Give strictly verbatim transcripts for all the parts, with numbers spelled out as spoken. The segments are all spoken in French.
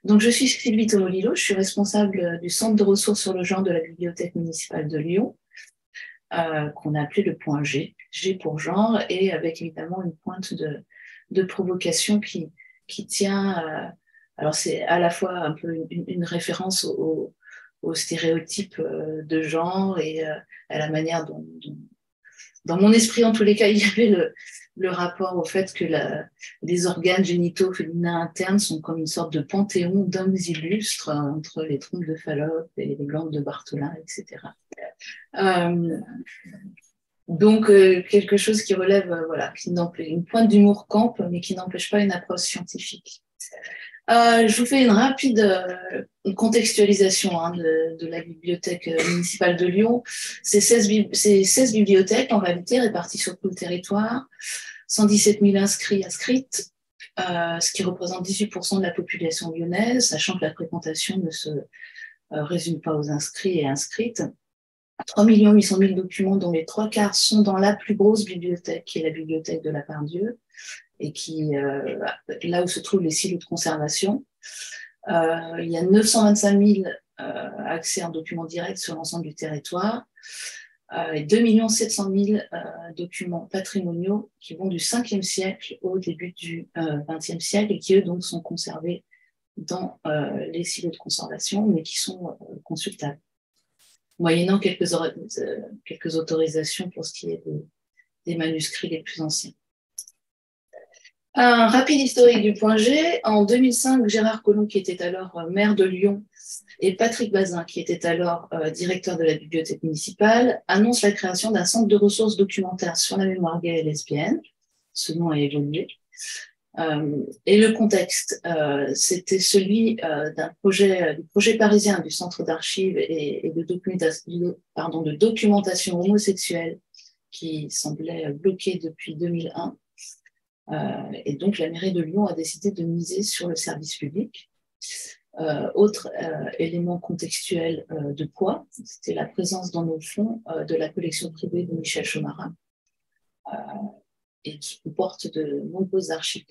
Donc, je suis Sylvie Tomolilo, je suis responsable du centre de ressources sur le genre de la bibliothèque municipale de Lyon, euh, qu'on a appelé le point G, G pour genre, et avec évidemment une pointe de, de provocation qui, qui tient, euh, alors c'est à la fois un peu une, une référence au, aux stéréotypes de genre et euh, à la manière dont, dont, dans mon esprit en tous les cas, il y avait le, le rapport au fait que la, les organes génitaux féminins internes sont comme une sorte de panthéon d'hommes illustres euh, entre les trompes de Fallope et les glandes de Bartholin, et cetera. Euh, donc, euh, quelque chose qui relève, euh, voilà, qui une pointe d'humour camp, mais qui n'empêche pas une approche scientifique. Euh, je vous fais une rapide euh, une contextualisation hein, de, de la bibliothèque municipale de Lyon. C'est seize, seize bibliothèques en réalité réparties sur tout le territoire, cent dix-sept mille inscrits inscrites, euh, ce qui représente dix-huit pour cent de la population lyonnaise, sachant que la fréquentation ne se euh, résume pas aux inscrits et inscrites. trois millions huit cent mille documents dont les trois quarts sont dans la plus grosse bibliothèque, qui est la bibliothèque de la Part-Dieu, et qui, euh, là où se trouvent les silos de conservation. Euh, il y a neuf cent vingt-cinq mille euh, accès en documents directs sur l'ensemble du territoire euh, et deux millions sept cent mille euh, documents patrimoniaux qui vont du cinquième siècle au début du euh, vingtième siècle et qui, eux, donc, sont conservés dans euh, les silos de conservation, mais qui sont euh, consultables, moyennant quelques, euh, quelques autorisations pour ce qui est de, des manuscrits les plus anciens. Un rapide historique du point G. En deux mille cinq, Gérard Collomb, qui était alors maire de Lyon, et Patrick Bazin, qui était alors euh, directeur de la bibliothèque municipale, annoncent la création d'un centre de ressources documentaires sur la mémoire gay et lesbienne. Ce nom a évolué. Euh, et le contexte, euh, c'était celui euh, d'un projet, du projet parisien du Centre d'archives et, et de, documentation, pardon, de documentation homosexuelle qui semblait bloqué depuis deux mille un. Euh, et donc, la mairie de Lyon a décidé de miser sur le service public. Euh, autre euh, élément contextuel euh, de poids, c'était la présence dans nos fonds euh, de la collection privée de Michel Chomarin, euh, et qui comporte de nombreuses archives.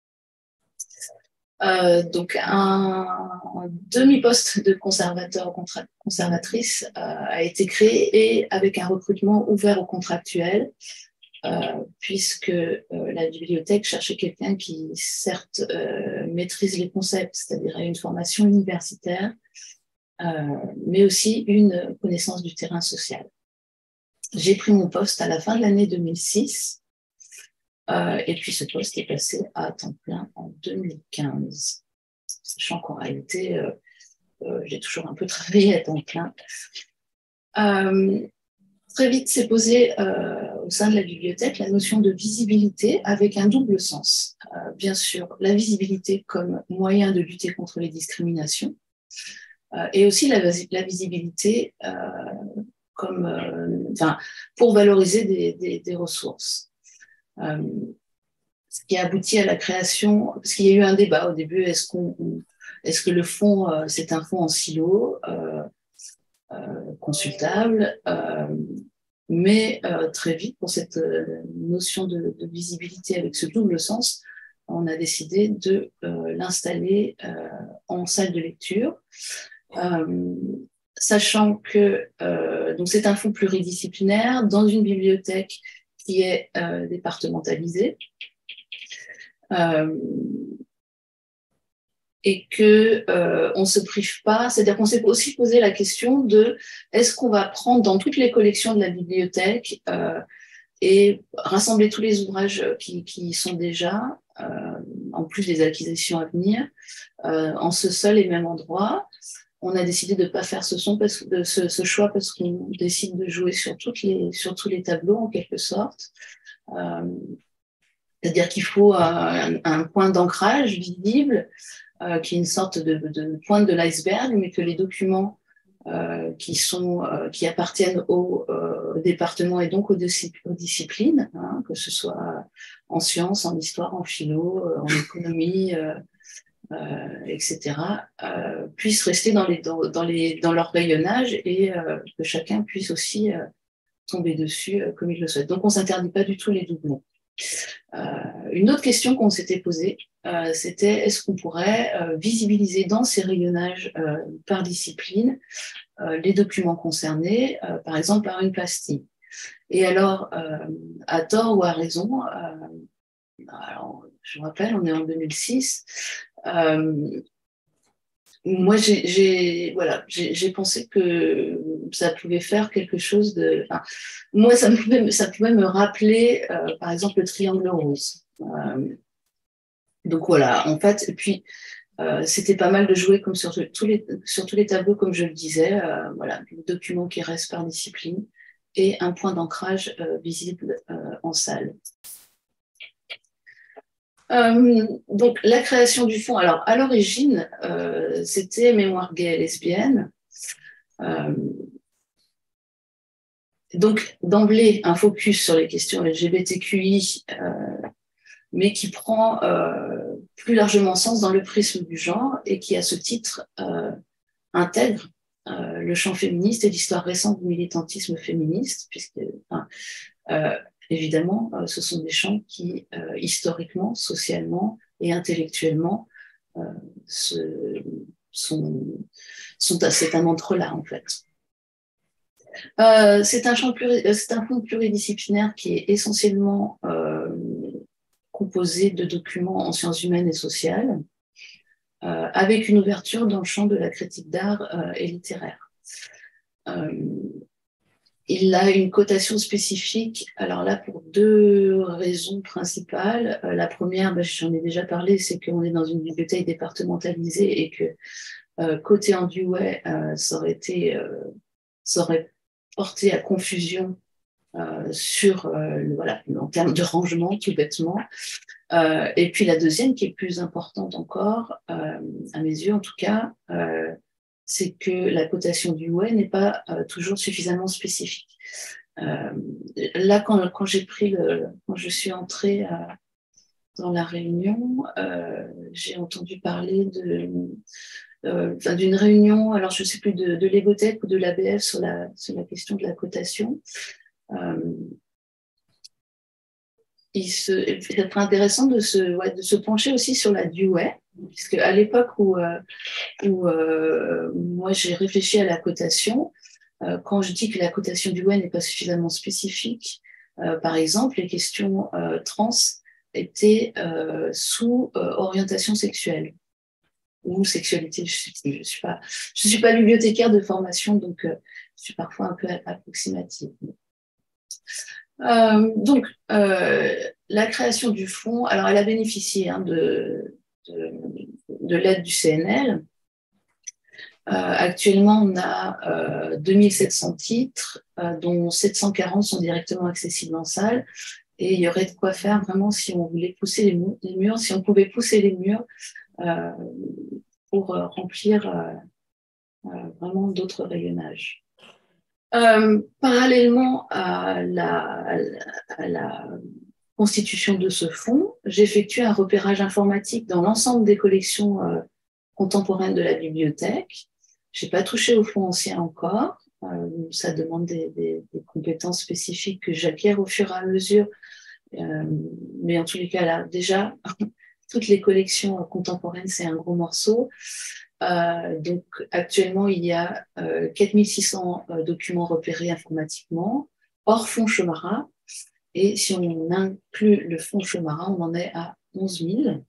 Euh, donc, un, un demi-poste de conservateur conservatrice euh, a été créé et avec un recrutement ouvert aux contractuels. Euh, puisque euh, la bibliothèque cherchait quelqu'un qui, certes, euh, maîtrise les concepts, c'est-à-dire a une formation universitaire, euh, mais aussi une connaissance du terrain social. J'ai pris mon poste à la fin de l'année deux mille six, euh, et puis ce poste est passé à temps plein en deux mille quinze, sachant qu'en réalité, euh, euh, j'ai toujours un peu travaillé à temps plein. Euh, Très vite s'est posée euh, au sein de la bibliothèque la notion de visibilité avec un double sens. Euh, bien sûr, la visibilité comme moyen de lutter contre les discriminations euh, et aussi la, la visibilité euh, comme, euh, enfin, pour valoriser des, des, des ressources. Euh, ce qui a abouti à la création, parce qu'il y a eu un débat au début, est-ce qu'on, est-ce que le fonds, euh, c'est un fonds en silo euh, Euh, consultable, euh, mais euh, très vite, pour cette euh, notion de, de visibilité avec ce double sens, on a décidé de euh, l'installer euh, en salle de lecture, euh, sachant que euh, donc c'est un fonds pluridisciplinaire dans une bibliothèque qui est euh, départementalisée. Euh, et que euh, on se prive pas, c'est-à-dire qu'on s'est aussi posé la question de est-ce qu'on va prendre dans toutes les collections de la bibliothèque euh, et rassembler tous les ouvrages qui, qui sont déjà, euh, en plus des acquisitions à venir, euh, en ce seul et même endroit. On a décidé de ne pas faire ce, son parce, de ce, ce choix parce qu'on décide de jouer sur, toutes les, sur tous les tableaux en quelque sorte. Euh, c'est-à-dire qu'il faut un, un point d'ancrage visible, Euh, qui est une sorte de, de pointe de l'iceberg, mais que les documents euh, qui, sont, euh, qui appartiennent au euh, département et donc aux, aux disciplines, hein, que ce soit en sciences, en histoire, en philo, euh, en économie, euh, euh, et cetera, euh, puissent rester dans, les, dans, dans, les, dans leur rayonnage et euh, que chacun puisse aussi euh, tomber dessus euh, comme il le souhaite. Donc, on ne s'interdit pas du tout les doublons. Euh, une autre question qu'on s'était posée, euh, c'était est-ce qu'on pourrait euh, visibiliser dans ces rayonnages euh, par discipline euh, les documents concernés, euh, par exemple par une pastille. Et alors, euh, à tort ou à raison, euh, alors, je me rappelle, on est en deux mille six, euh, moi, j'ai, j'ai, voilà, j'ai, j'ai pensé que ça pouvait faire quelque chose de. Enfin, moi, ça, me pouvait, ça pouvait me rappeler, euh, par exemple, le triangle rose. Euh, donc voilà, en fait, et puis euh, c'était pas mal de jouer comme sur tous les, sur tous les tableaux, comme je le disais. Euh, voilà, le document qui reste par discipline et un point d'ancrage euh, visible euh, en salle. Euh, donc, la création du fonds, alors à l'origine, euh, c'était mémoire gay et lesbienne. Euh, donc, d'emblée, un focus sur les questions L G B T Q I, euh, mais qui prend euh, plus largement sens dans le prisme du genre et qui, à ce titre, euh, intègre euh, le champ féministe et l'histoire récente du militantisme féministe, puisque, enfin, euh, évidemment, euh, ce sont des champs qui, euh, historiquement, socialement et intellectuellement, euh, se, sont, sont à cet entre-là, en fait. Euh, c'est un champ pluri, c'est un fonds pluridisciplinaire qui est essentiellement euh, composé de documents en sciences humaines et sociales, euh, avec une ouverture dans le champ de la critique d'art euh, et littéraire. Euh, il a une cotation spécifique, alors là pour deux raisons principales. Euh, la première, ben, j'en ai déjà parlé, c'est qu'on est dans une bibliothèque départementalisée et que euh, côté en Dewey, euh, ça aurait été, euh, ça aurait porté à confusion euh, sur, euh, le, voilà, en termes de rangement, tout bêtement. Euh, et puis la deuxième, qui est plus importante encore, euh, à mes yeux en tout cas, euh, c'est que la cotation du Dewey n'est pas euh, toujours suffisamment spécifique. Euh, là, quand, quand j'ai pris le, quand je suis entrée à, dans la réunion, euh, j'ai entendu parler de euh, d'une réunion, alors je ne sais plus, de, de l'Égotech ou de l'A B F sur la, sur la question de la cotation. Euh, il se, c'est intéressant de se, ouais, de se pencher aussi sur la Dewey, puisque à l'époque où, euh, où euh, moi j'ai réfléchi à la cotation, euh, quand je dis que la cotation Dewey n'est pas suffisamment spécifique, euh, par exemple, les questions euh, trans étaient euh, sous euh, orientation sexuelle ou sexualité. Je ne suis, suis, pas, je suis pas bibliothécaire de formation, donc euh, je suis parfois un peu approximative. Euh, donc, euh, la création du fonds, alors elle a bénéficié hein, de, de, de l'aide du C N L. Euh, actuellement, on a euh, deux mille sept cents titres, euh, dont sept cent quarante sont directement accessibles en salle. Et il y aurait de quoi faire vraiment si on voulait pousser les, murs, les murs si on pouvait pousser les murs euh, pour euh, remplir euh, euh, vraiment d'autres rayonnages. Euh, parallèlement à la, à la, à la constitution de ce fonds, j'ai effectué un repérage informatique dans l'ensemble des collections euh, contemporaines de la bibliothèque. Je n'ai pas touché au fonds ancien encore. Euh, ça demande des, des, des compétences spécifiques que j'acquiers au fur et à mesure. Euh, mais en tous les cas, là, déjà, toutes les collections contemporaines, c'est un gros morceau. Euh, donc, actuellement, il y a euh, quatre mille six cents euh, documents repérés informatiquement, hors fonds Chomara. Et si on inclut le fonds Chomara, on en est à onze mille.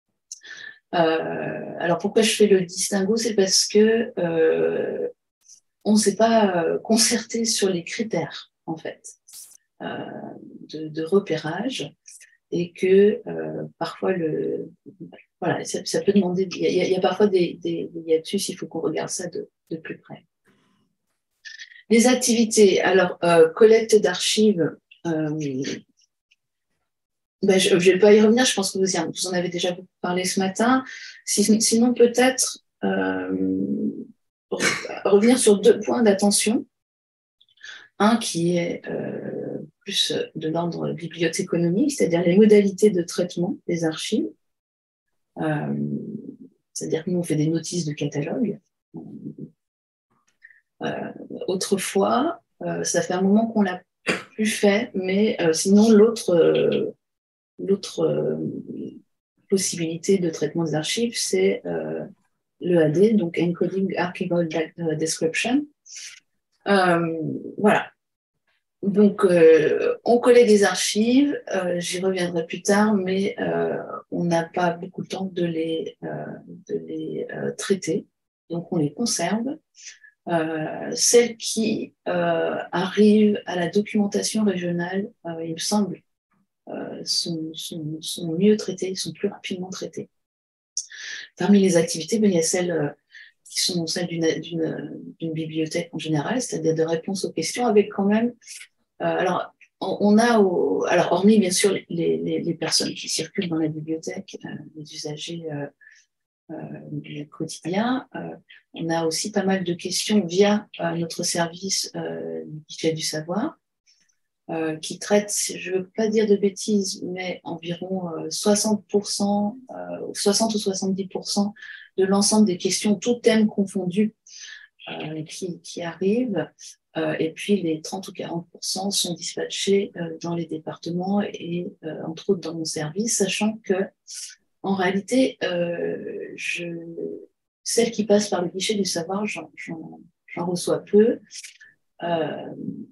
Euh, alors, pourquoi je fais le distinguo? C'est parce que euh, on ne s'est pas euh, concerté sur les critères, en fait, euh, de, de repérage. Et que euh, parfois, le, voilà, ça, ça peut demander, il y, y a parfois des, des, des hiatus, il faut qu'on regarde ça de, de plus près. Les activités, alors, euh, collecte d'archives, euh, ben, je ne vais pas y revenir, je pense que vous, vous en avez déjà beaucoup parlé ce matin. Si, sinon, peut-être euh, revenir sur deux points d'attention. Un qui est euh, plus de l'ordre bibliothéconomique, c'est-à-dire les modalités de traitement des archives. Euh, c'est-à-dire que nous, on fait des notices de catalogue. Euh, autrefois, euh, ça fait un moment qu'on l'a plus fait, mais euh, sinon, l'autre, euh, l'autre euh, possibilité de traitement des archives, c'est euh, l'E A D, donc Encoding Archival Description. Euh, voilà. Donc, euh, on collait des archives, euh, j'y reviendrai plus tard, mais euh, on n'a pas beaucoup de temps de les, euh, de les euh, traiter, donc on les conserve. Euh, celles qui euh, arrivent à la documentation régionale, euh, il me semble, euh, sont, sont, sont mieux traitées, sont plus rapidement traitées. Parmi les activités, ben, il y a celles euh, qui sont celles d'une bibliothèque en général, c'est-à-dire de réponses aux questions, avec quand même Euh, alors, on, on a, au, alors hormis bien sûr les, les, les personnes qui circulent dans la bibliothèque, euh, les usagers euh, euh, du quotidien, euh, on a aussi pas mal de questions via euh, notre service euh, qui fait du savoir, euh, qui traite, je ne veux pas dire de bêtises, mais environ euh, soixante pour cent, euh, soixante ou soixante-dix pour cent de l'ensemble des questions, tous thèmes confondus, euh, qui, qui arrivent. Euh, et puis les trente ou quarante pour cent sont dispatchés euh, dans les départements et euh, entre autres dans mon service, sachant que en réalité, euh, je, celles qui passent par le guichet du savoir, j'en reçois peu. Euh,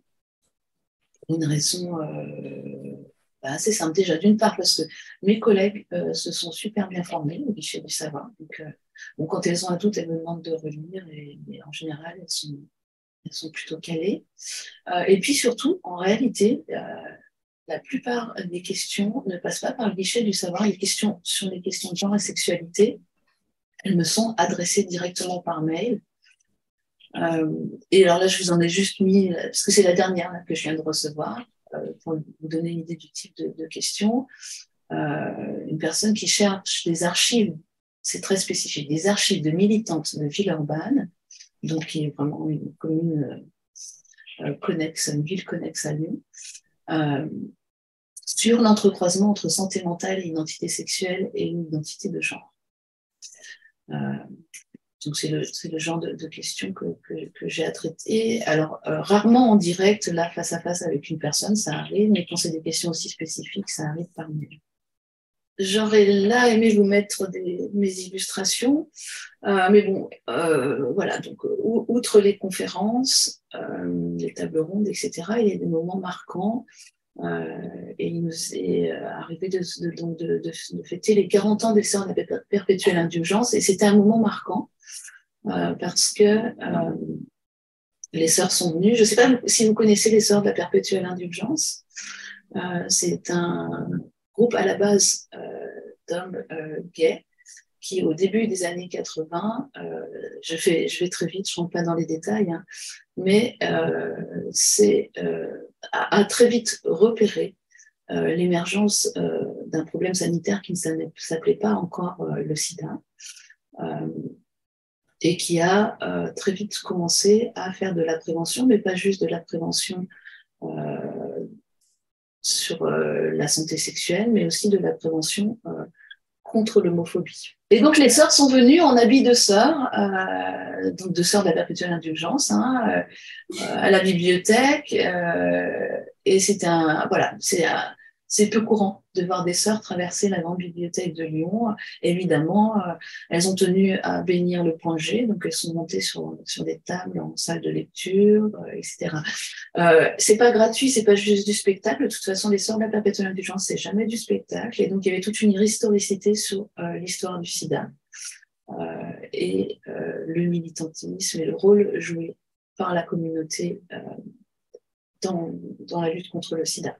pour une raison euh, bah, assez simple. Déjà, d'une part, parce que mes collègues euh, se sont super bien formés au guichet du savoir. Donc, euh, bon, quand elles ont un doute, elles me demandent de relire et, et en général, elles sont, elles sont plutôt calées. Euh, et puis surtout, en réalité, euh, la plupart des questions ne passent pas par le guichet du savoir. Les questions sur les questions de genre et sexualité, elles me sont adressées directement par mail. Euh, et alors là, je vous en ai juste mis, parce que c'est la dernière là, que je viens de recevoir, euh, pour vous donner une idée du type de, de questions. Euh, une personne qui cherche des archives, c'est très spécifique, des archives de militantes de Villeurbanne, donc qui est vraiment une commune euh, connexe, une ville connexe à Lyon, euh, sur l'entrecroisement entre santé mentale et identité sexuelle et une identité de genre. Euh, donc c'est le, le genre de, de questions que, que, que j'ai à traiter. Alors, euh, rarement en direct, là, face à face avec une personne, ça arrive, mais quand c'est des questions aussi spécifiques, ça arrive par mail. J'aurais là aimé vous mettre des, mes illustrations, euh, mais bon, euh, voilà, donc outre les conférences, euh, les tables rondes, et cetera, il y a des moments marquants. Euh, et il nous est arrivé de, de, de, de, de fêter les quarante ans des Sœurs de la Perpétuelle Indulgence, et c'était un moment marquant euh, parce que euh, les sœurs sont venues. Je ne sais pas si vous connaissez les Sœurs de la Perpétuelle Indulgence. Euh, c'est un groupe à la base euh, d'hommes euh, gays qui, au début des années quatre-vingts, euh, je, fais, je vais très vite, je ne rentre pas dans les détails, hein, mais euh, c'est, euh, a, a très vite repéré euh, l'émergence euh, d'un problème sanitaire qui ne s'appelait pas encore euh, le sida, euh, et qui a euh, très vite commencé à faire de la prévention, mais pas juste de la prévention euh, sur euh, la santé sexuelle, mais aussi de la prévention euh, contre l'homophobie. Et donc les sœurs sont venues en habit de sœurs, euh, donc de sœurs de la perpétuelle indulgence, hein, euh, à la bibliothèque, euh, et c'était un, voilà, c'est un, c'est peu courant de voir des sœurs traverser la grande bibliothèque de Lyon. Évidemment, euh, elles ont tenu à bénir le point G, donc elles sont montées sur, sur des tables en salle de lecture, euh, et cetera. Euh, c'est pas gratuit, c'est pas juste du spectacle. De toute façon, les Sœurs de la Perpétuelle Indulgence, c'est jamais du spectacle. Et donc, il y avait toute une historicité sur euh, l'histoire du sida euh, et euh, le militantisme et le rôle joué par la communauté euh, dans, dans la lutte contre le sida.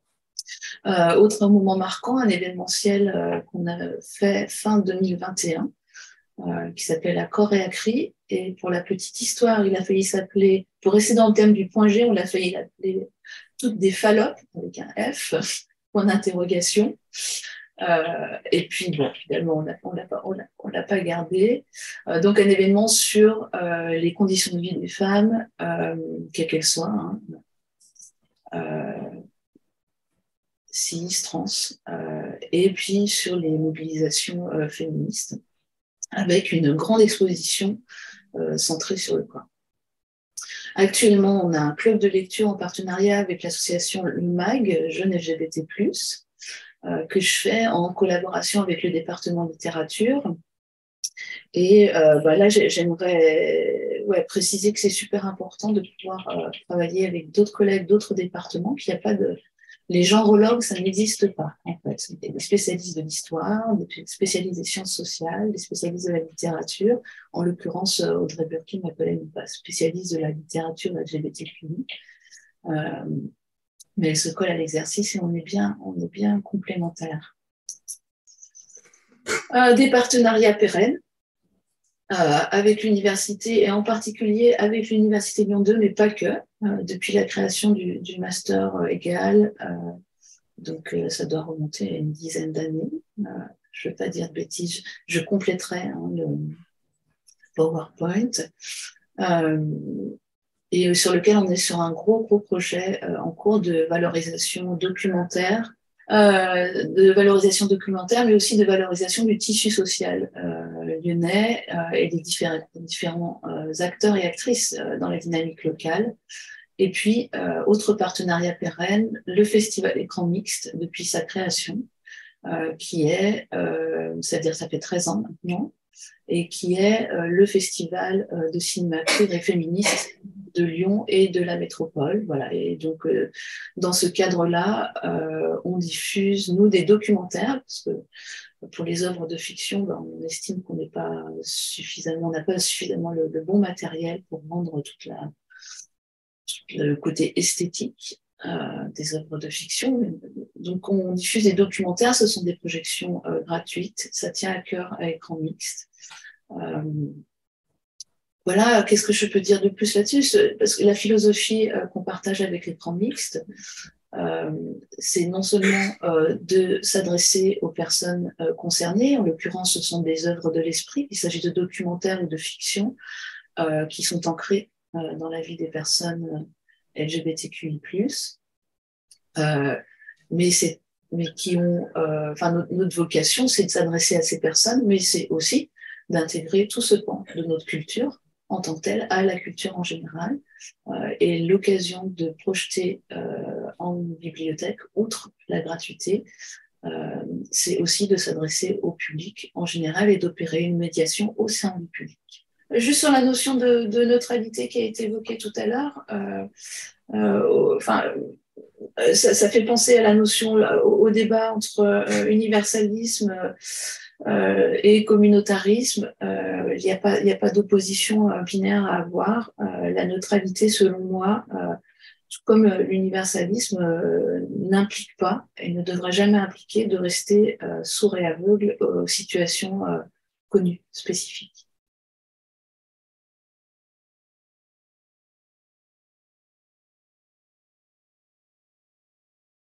Euh, autre moment marquant, un événementiel euh, qu'on a fait fin deux mille vingt et un, euh, qui s'appelle Accord et Acri. Et pour la petite histoire, il a failli s'appeler, pour rester dans le thème du point G, on l'a failli l'appeler toutes des fallops avec un F, point d'interrogation. Euh, et puis, bon, finalement, on ne l'a pas gardé. Euh, donc, un événement sur euh, les conditions de vie des femmes, euh, quelles qu'elles soient, hein, euh, cis, trans, euh, et puis sur les mobilisations euh, féministes, avec une grande exposition euh, centrée sur le corps. Actuellement, on a un club de lecture en partenariat avec l'association L U M A G, Jeunes L G B T plus, euh, que je fais en collaboration avec le département de littérature. Et euh, bah là, j'aimerais ouais, préciser que c'est super important de pouvoir euh, travailler avec d'autres collègues, d'autres départements, qu'il n'y a pas de... Les genrologues, ça n'existe pas, en fait. C'est des spécialistes de l'histoire, des spécialistes des sciences sociales, des spécialistes de la littérature. En l'occurrence, Audrey Burkin, ma collègue, n'est pas spécialiste de la littérature L G B T Q I. Euh, mais elle se colle à l'exercice et on est bien, on est bien complémentaires. Euh, des partenariats pérennes. Euh, avec l'université et en particulier avec l'université Lyon deux, mais pas que, euh, depuis la création du, du master euh, égal, euh, donc euh, ça doit remonter à une dizaine d'années. Euh, je ne vais pas dire de bêtises, je compléterai hein, le PowerPoint, euh, et sur lequel on est sur un gros, gros projet euh, en cours de valorisation documentaire, Euh, de valorisation documentaire, mais aussi de valorisation du tissu social euh, lyonnais euh, et des différents, différents euh, acteurs et actrices euh, dans la dynamique locale. Et puis, euh, autre partenariat pérenne, le Festival Écran Mixte, depuis sa création, euh, qui est, euh, c'est-à-dire ça fait treize ans maintenant, et qui est euh, le festival euh, de cinéma queer et féministe de Lyon et de la métropole. Voilà. Et donc, euh, dans ce cadre-là, euh, on diffuse, nous, des documentaires, parce que pour les œuvres de fiction, ben, on estime qu'on n'est pas suffisamment, on n'a pas suffisamment le, le bon matériel pour rendre toute la, tout le côté esthétique euh, des œuvres de fiction. Donc, on diffuse des documentaires, ce sont des projections euh, gratuites, ça tient à cœur à Écran Mixte. Euh, voilà, qu'est-ce que je peux dire de plus là-dessus? Parce que la philosophie euh, qu'on partage avec Écran Mixte, euh, c'est non seulement euh, de s'adresser aux personnes euh, concernées, en l'occurrence ce sont des œuvres de l'esprit, il s'agit de documentaires ou de fiction euh, qui sont ancrés euh, dans la vie des personnes L G B T Q I plus, euh, mais, mais qui ont, euh, enfin notre, notre vocation c'est de s'adresser à ces personnes, mais c'est aussi d'intégrer tout ce pan de notre culture en tant que telle à la culture en général, euh, et l'occasion de projeter euh, en bibliothèque, outre la gratuité, euh, c'est aussi de s'adresser au public en général et d'opérer une médiation au sein du public. Juste sur la notion de, de neutralité qui a été évoquée tout à l'heure, euh, euh, enfin, ça, ça fait penser à la notion, au, au débat entre euh, universalisme euh, et communautarisme. Euh, il n'y a pas, il n'y a pas d'opposition euh, binaire à avoir. Euh, la neutralité, selon moi, euh, tout comme euh, l'universalisme, euh, n'implique pas et ne devrait jamais impliquer de rester euh, sourd et aveugle aux situations euh, connues, spécifiques.